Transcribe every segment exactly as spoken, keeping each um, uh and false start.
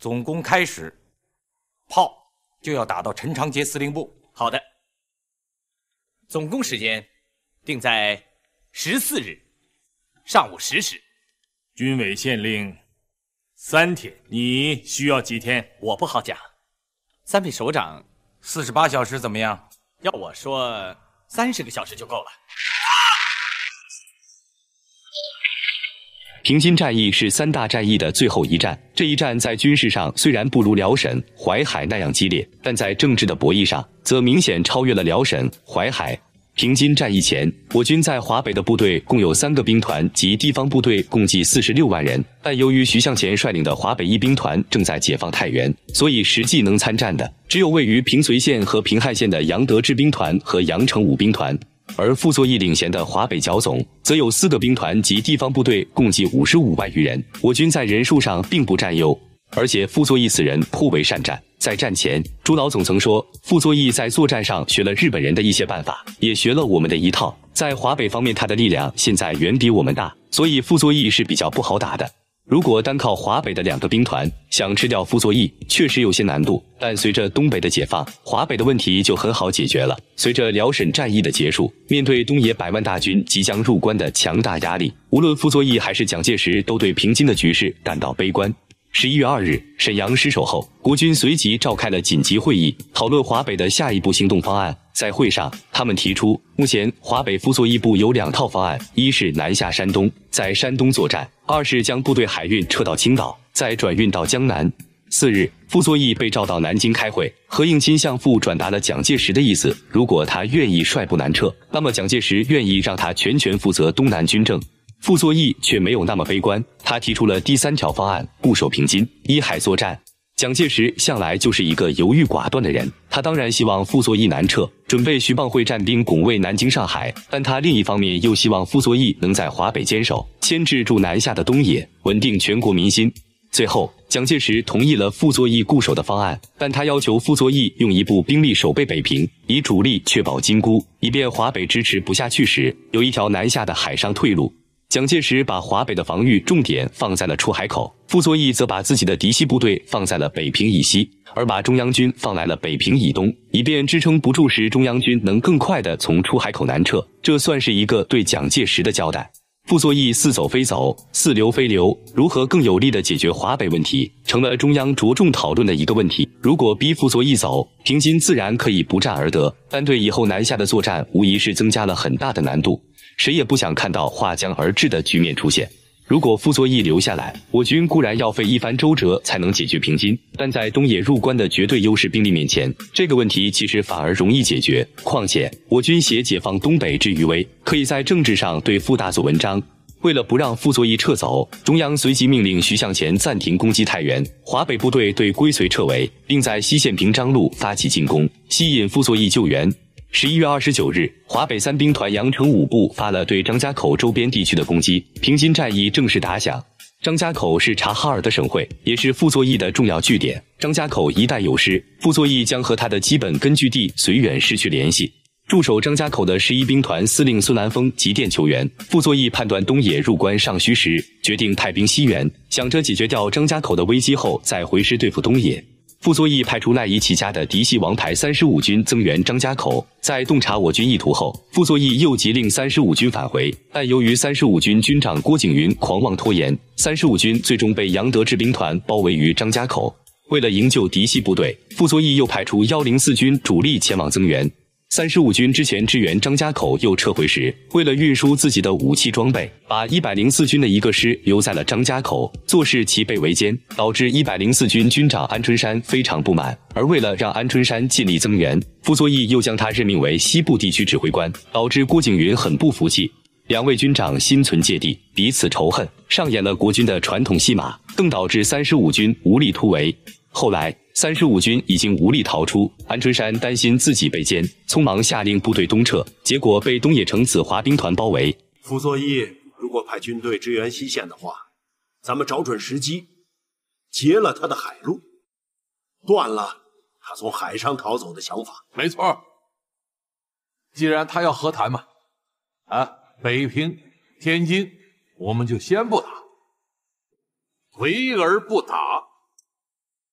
总攻开始，炮就要打到陈长捷司令部。 好的。总攻时间定在十四日上午十时。 军委县令三天，你需要几天？ 我不好讲。三位首长， 四十八小时怎么样？ 要我说，三十个小时就够了。 平津战役是三大战役的最后一战，这一战在军事上虽然不如辽沈、淮海那样激烈，但在政治的博弈上，则明显超越了辽沈、淮海。平津战役前，我军在华北的部队共有三个兵团及地方部队共计四十六万人，但由于徐向前率领的华北一兵团正在解放太原，所以实际能参战的只有位于平绥县和平汉县的杨德支兵团和杨成武兵团。而傅作义领衔的华北剿总，则有四个兵团及地方部队，共计五十五万余人。我军在人数上并不占优，而且傅作义此人颇为善战。在战前，朱老总曾说，傅作义在作战上学了日本人的一些办法，也学了我们的一套。在华北方面，他的力量现在远比我们大，所以傅作义是比较不好打的。如果单靠华北的两个兵团想吃掉傅作义，确实有些难度，但随着东北的解放，华北的问题就很好解决了。随着辽沈战役的结束，面对东野百万大军即将入关的强大压力，无论傅作义还是蒋介石都对平津的局势感到悲观。十一月二日，沈阳失守后，国军随即召开了紧急会议，讨论华北的下一步行动方案。在会上，他们提出，目前华北傅作义部有两套方案，一是南下山东，在山东作战；二是将部队海运撤到青岛，再转运到江南。次日，傅作义被召到南京开会，何应钦向傅转达了蒋介石的意思，如果他愿意率部南撤，那么蒋介石愿意让他全权负责东南军政。傅作义却没有那么悲观，他提出了第三条方案，固守平津，依海作战。蒋介石向来就是一个犹豫寡断的人，他当然希望傅作义南撤，准备徐蚌会战兵拱卫南京、上海，但他另一方面又希望傅作义能在华北坚守，牵制住南下的东野，稳定全国民心。最后，蒋介石同意了傅作义固守的方案，但他要求傅作义用一部兵力守备北平，以主力确保金沽，以便华北支持不下去时有一条南下的海上退路。蒋介石把华北的防御重点放在了出海口，傅作义则把自己的嫡系部队放在了北平以西，而把中央军放来了北平以东，以便支撑不住时中央军能更快地从出海口南撤。这算是一个对蒋介石的交代。傅作义似走非走，似留非留，如何更有力地解决华北问题，成了中央着重讨论的一个问题。如果逼傅作义走，平津自然可以不战而得，但对以后南下的作战无疑是增加了很大的难度。谁也不想看到划江而治的局面出现。如果傅作义留下来，我军固然要费一番周折才能解决平津，但在东野入关的绝对优势兵力面前，这个问题其实反而容易解决。况且，我军携解放东北之余威，可以在政治上对傅大做文章。为了不让傅作义撤走，中央随即命令徐向前暂停攻击太原，华北部队对归绥撤围，并在西线平章路发起进攻，吸引傅作义救援。十一月二十九日，华北三兵团杨成武部发了对张家口周边地区的攻击，平津战役正式打响。张家口是察哈尔的省会，也是傅作义的重要据点。张家口一旦有失，傅作义将和他的基本根据地绥远失去联系。驻守张家口的十一兵团司令孙南风急电求援，傅作义判断东野入关尚需时，决定派兵西援，想着解决掉张家口的危机后再回师对付东野。傅作义派出赖以起家的嫡系王牌三十五军增援张家口，在洞察我军意图后，傅作义又急令三十五军返回，但由于三十五军军长郭景云狂妄拖延，三十五军最终被杨德支兵团包围于张家口。为了营救嫡系部队，傅作义又派出一零四军主力前往增援。三十五军之前支援张家口又撤回时，为了运输自己的武器装备，把一零四军的一个师留在了张家口，做事其被围歼，导致一零四军军长安春山非常不满。而为了让安春山尽力增援，傅作义又将他任命为西部地区指挥官，导致郭景云很不服气。两位军长心存芥蒂，彼此仇恨，上演了国军的传统戏码，更导致三十五军无力突围。后来三十五军已经无力逃出，安春山担心自己被歼，匆忙下令部队东撤，结果被东野城子华兵团包围。 傅作义如果派军队支援西线的话，咱们找准时机，截了他的海路，断了他从海上逃走的想法。 没错，既然他要和谈嘛，啊，北平、天津，我们就先不打，围而不打。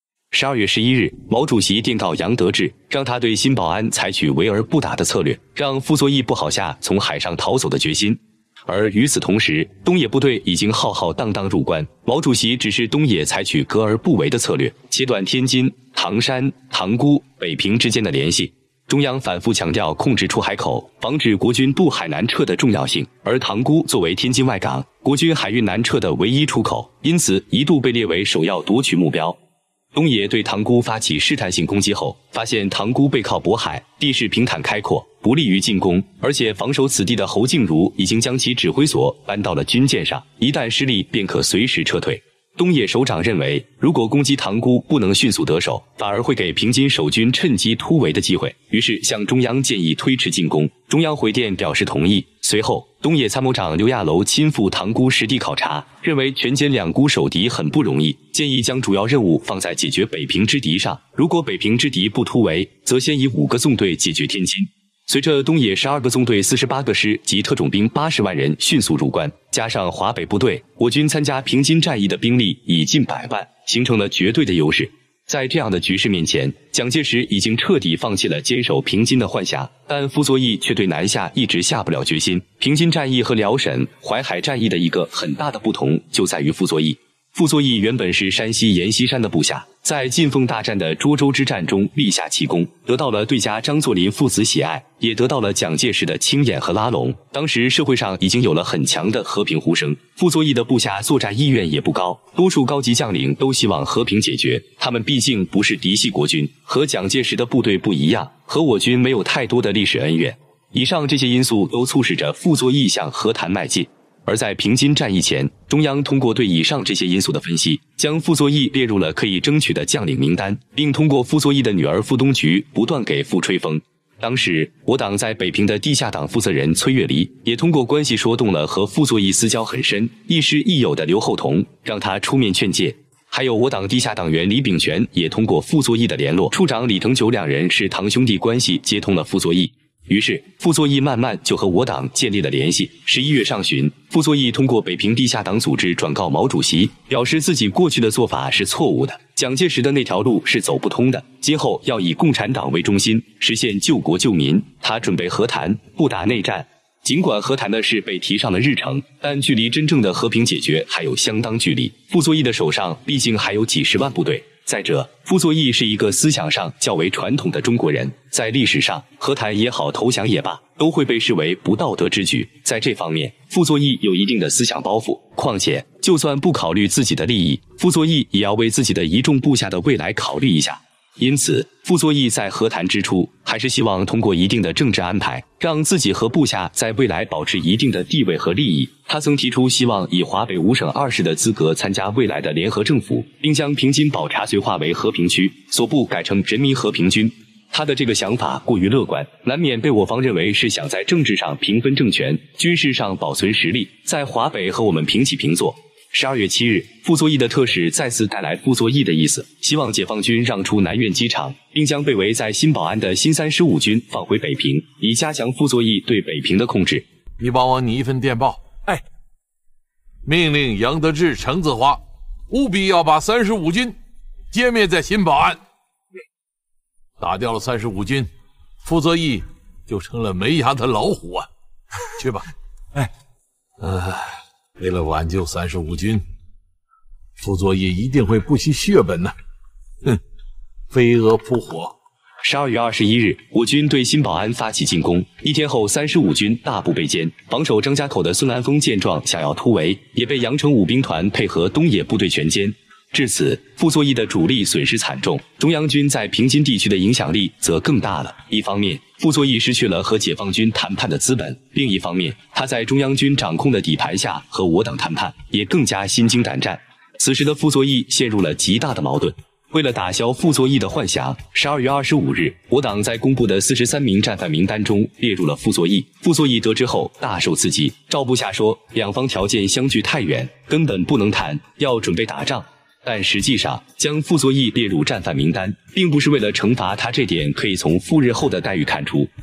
十二月十一日，毛主席电告杨得志，让他对新保安采取围而不打的策略，让傅作义不好下从海上逃走的决心。而与此同时，东野部队已经浩浩荡荡入关，毛主席指示东野采取隔而不为的策略，切断天津、唐山、塘沽、北平之间的联系。中央反复强调控制出海口，防止国军渡海南撤的重要性，而塘沽作为天津外港，国军海运南撤的唯一出口，因此一度被列为首要夺取目标。东野对塘沽发起试探性攻击后，发现塘沽背靠渤海，地势平坦开阔，不利于进攻，而且防守此地的侯静茹已经将其指挥所搬到了军舰上，一旦失利便可随时撤退。东野首长认为，如果攻击塘沽不能迅速得手，反而会给平津守军趁机突围的机会，于是向中央建议推迟进攻。中央回电表示同意。随后，东野参谋长刘亚楼亲赴塘沽实地考察，认为全歼两沽守敌很不容易，建议将主要任务放在解决北平之敌上。如果北平之敌不突围，则先以五个纵队解决天津。随着东野十二个纵队、四十八个师及特种兵八十万人迅速入关，加上华北部队，我军参加平津战役的兵力已近百万，形成了绝对的优势。在这样的局势面前，蒋介石已经彻底放弃了坚守平津的幻想，但傅作义却对南下一直下不了决心。平津战役和辽沈、淮海战役的一个很大的不同就在于傅作义。傅作义原本是山西阎锡山的部下，在晋凤大战的涿州之战中立下奇功，得到了对家张作霖父子喜爱，也得到了蒋介石的青眼和拉拢。当时社会上已经有了很强的和平呼声，傅作义的部下作战意愿也不高，多数高级将领都希望和平解决。他们毕竟不是嫡系国军，和蒋介石的部队不一样，和我军没有太多的历史恩怨。以上这些因素都促使着傅作义向和谈迈进。而在平津战役前，中央通过对以上这些因素的分析，将傅作义列入了可以争取的将领名单，并通过傅作义的女儿傅冬菊不断给傅吹风。当时我党在北平的地下党负责人崔月离也通过关系说动了和傅作义私交很深、亦师亦友的刘厚同，让他出面劝诫。还有我党地下党员李秉权也通过傅作义的联络处长李腾九两人是堂兄弟关系，接通了傅作义。于是傅作义慢慢就和我党建立了联系。十一月上旬，傅作义通过北平地下党组织转告毛主席，表示自己过去的做法是错误的，蒋介石的那条路是走不通的，今后要以共产党为中心，实现救国救民。他准备和谈，不打内战。尽管和谈的事被提上了日程，但距离真正的和平解决还有相当距离。傅作义的手上毕竟还有几十万部队。再者，傅作义是一个思想上较为传统的中国人，在历史上和谈也好，投降也罢，都会被视为不道德之举。在这方面，傅作义有一定的思想包袱。况且，就算不考虑自己的利益，傅作义也要为自己的一众部下的未来考虑一下。因此，傅作义在和谈之初，还是希望通过一定的政治安排，让自己和部下在未来保持一定的地位和利益。他曾提出希望以华北五省二市的资格参加未来的联合政府，并将平津保察绥划为和平区，所部改成人民和平军。他的这个想法过于乐观，难免被我方认为是想在政治上平分政权，军事上保存实力，在华北和我们平起平坐。十二月七日，傅作义的特使再次带来傅作义的意思，希望解放军让出南苑机场，并将被围在新保安的新三十五军放回北平，以加强傅作义对北平的控制。 你帮我拟一份电报，哎，命令杨得志、程子华务必要把三十五军歼灭在新保安。打掉了三十五军，傅作义就成了没牙的老虎啊！去吧。哎，呃。为了挽救三十五军，傅作义一定会不惜血本的。哼，飞蛾扑火。 十二月二十一日，我军对新保安发起进攻。一天后，三十五军大部被歼。防守张家口的孙兰峰见状，想要突围，也被杨成武兵团配合东野部队全歼。至此，傅作义的主力损失惨重，中央军在平津地区的影响力则更大了。一方面，傅作义失去了和解放军谈判的资本；另一方面，他在中央军掌控的底盘下和我党谈判，也更加心惊胆战。此时的傅作义陷入了极大的矛盾。为了打消傅作义的幻想，十二月二十五日，我党在公布的四十三名战犯名单中列入了傅作义。傅作义得知后大受刺激，赵部下说，两方条件相距太远，根本不能谈，要准备打仗。但实际上，将傅作义列入战犯名单，并不是为了惩罚他，这点可以从赴日后的待遇看出。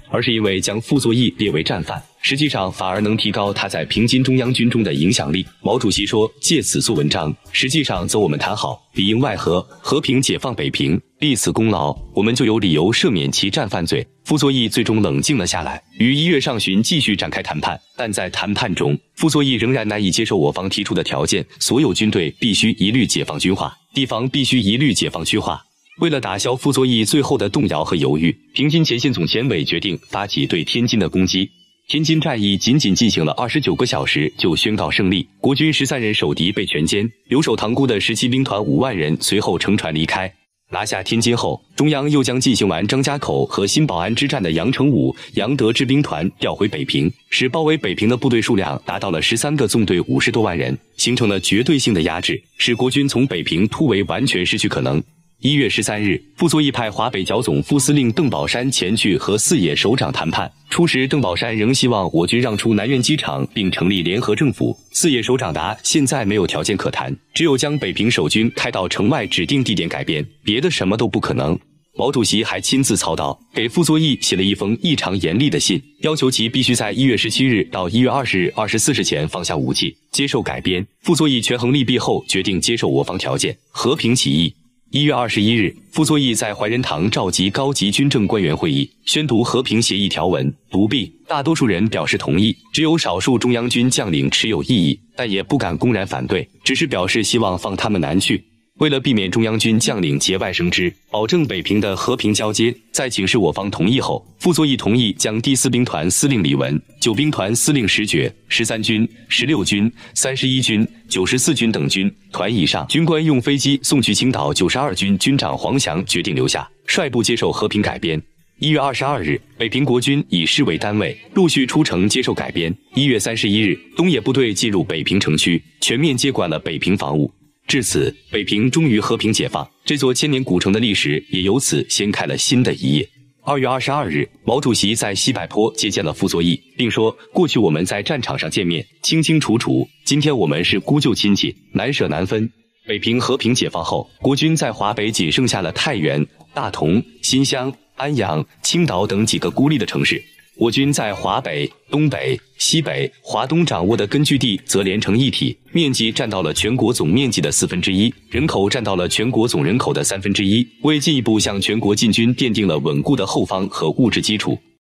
而是因为将傅作义列为战犯，实际上反而能提高他在平津中央军中的影响力。毛主席说借此做文章，实际上则我们谈好，里应外合，和平解放北平，立此功劳，我们就有理由赦免其战犯罪。傅作义最终冷静了下来，于一月上旬继续展开谈判，但在谈判中，傅作义仍然难以接受我方提出的条件，所有军队必须一律解放军化，地方必须一律解放区划。为了打消傅作义最后的动摇和犹豫，平津前线总前委决定发起对天津的攻击。天津战役仅仅进行了二十九个小时就宣告胜利，国军十三人守敌被全歼，留守塘沽的十七兵团五万人随后乘船离开。拿下天津后，中央又将进行完张家口和新保安之战的杨成武、杨德之兵团调回北平，使包围北平的部队数量达到了十三个纵队五十多万人，形成了绝对性的压制，使国军从北平突围完全失去可能。一月十三日，傅作义派华北剿总副司令邓宝山前去和四野首长谈判。初时，邓宝山仍希望我军让出南苑机场并成立联合政府。四野首长答：现在没有条件可谈，只有将北平守军开到城外指定地点改编，别的什么都不可能。毛主席还亲自操刀，给傅作义写了一封异常严厉的信，要求其必须在一月十七日到一月二十日二十四时前放下武器，接受改编。傅作义权衡利弊后，决定接受我方条件，和平起义。一月二十一日，傅作义在怀仁堂召集高级军政官员会议，宣读和平协议条文。读毕，大多数人表示同意，只有少数中央军将领持有异议，但也不敢公然反对，只是表示希望放他们南去。为了避免中央军将领节外生枝，保证北平的和平交接，在请示我方同意后，傅作义同意将第四兵团司令李文、九兵团司令石觉、十三军、十六军、三十一军、九十四军等军团以上军官用飞机送去青岛。九十二军军长黄祥决定留下，率部接受和平改编。一月二十二日，北平国军以师为单位，陆续出城接受改编。一月三十一日，东野部队进入北平城区，全面接管了北平防务。至此，北平终于和平解放，这座千年古城的历史也由此掀开了新的一页。二月二十二日，毛主席在西柏坡接见了傅作义，并说：过去我们在战场上见面，清清楚楚，今天我们是姑舅亲戚，难舍难分。北平和平解放后，国军在华北仅剩下了太原、大同、新乡、安阳、青岛等几个孤立的城市。我军在华北、东北、西北、华东掌握的根据地则连成一体，面积占到了全国总面积的四分之一，人口占到了全国总人口的三分之一，为进一步向全国进军奠定了稳固的后方和物质基础。